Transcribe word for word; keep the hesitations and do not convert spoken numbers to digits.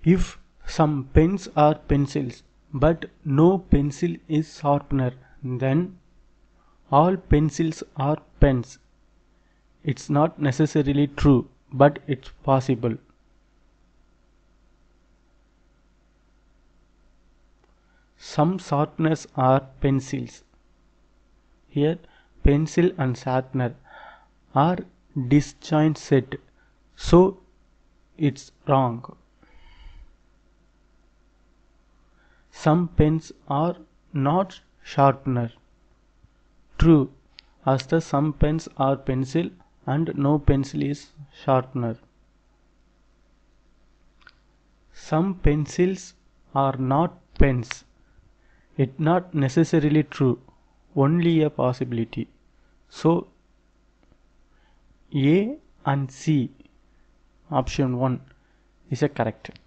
If some pens are pencils but no pencil is sharpener, then all pencils are pens. It's not necessarily true, but it's possible. Some sharpeners are pencils. Here pencil and sharpener are disjoint set, so it's wrong. Some pens are not sharpener. True, as the some pens are pencil and no pencil is sharpener. Some pencils are not pens. It's not necessarily true, only a possibility. So A and C, option one, is a correct.